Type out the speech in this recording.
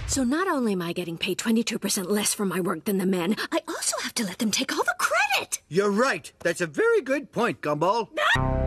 So not only am I getting paid 22% less for my work than the men, I also have to let them take all the credit. You're right. That's a very good point, Gumball.